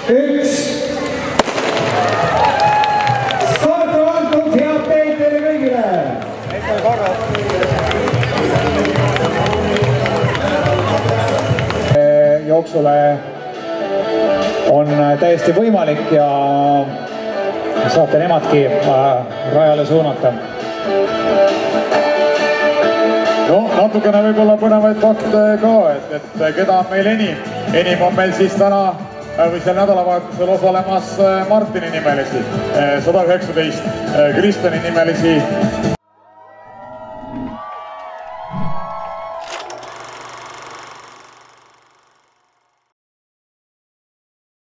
1. Starti antud, head teid teile kõigile! Jooksule on täiesti võimalik ja saate nemadki rajale suunata. No natukene võib-olla põnevaid fakte ka, et keda on meil enim. Enim on meil siis täna või seal nädalavahetusel osalemas Martini nimelisi, 119 Kristjani nimelisi